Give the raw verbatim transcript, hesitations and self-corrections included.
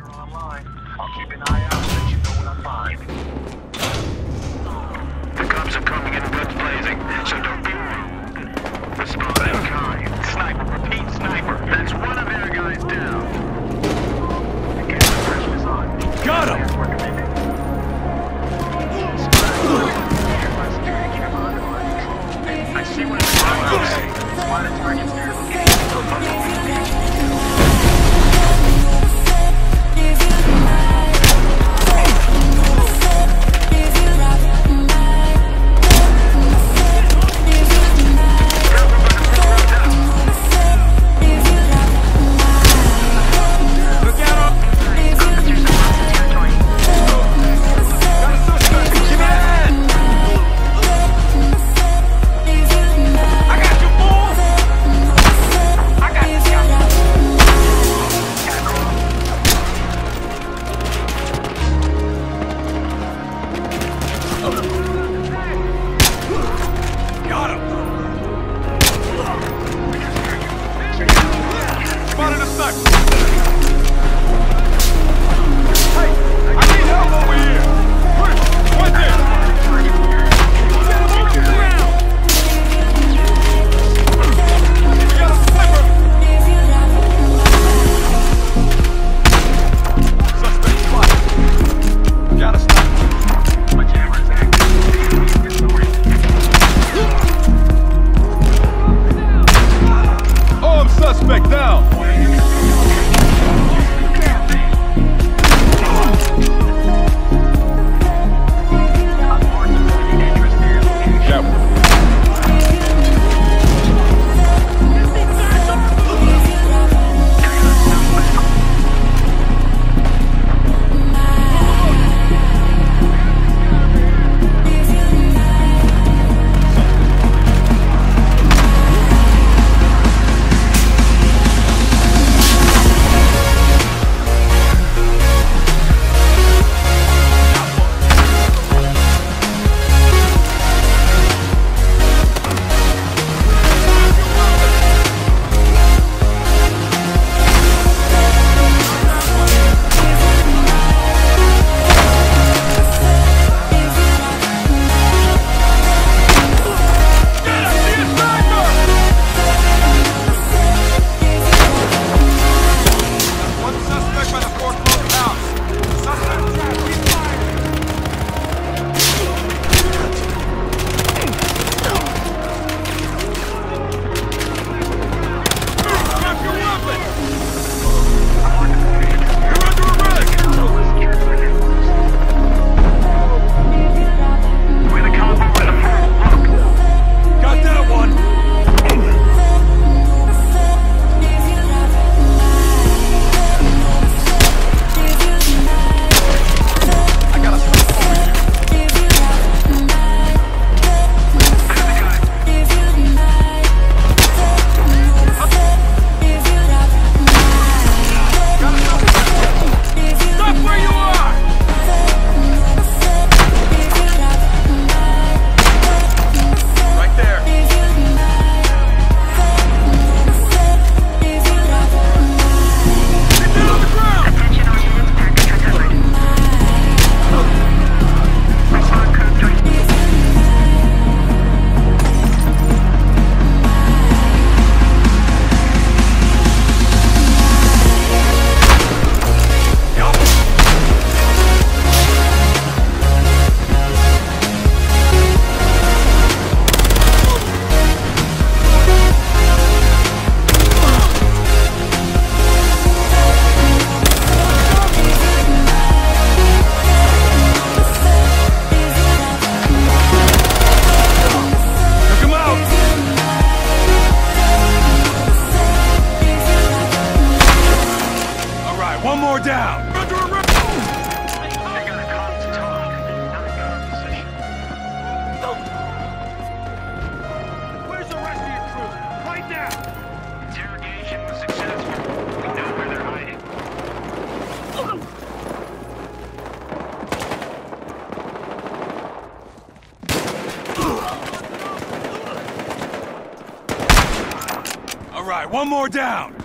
online. I'll keep an eye out and let you know what I find. The cops are coming in guns blazing, so don't be rude. Respond in kind. Sniper, repeat sniper. That's one of their guys down. The camera pressure is on. Got him! I see what it's like. Spotted targets near location. One more down! They got a call to talk. Not a conversation. Where's the rest of your crew? Right now! Interrogation was successful. We know where they're hiding. All right, one more down!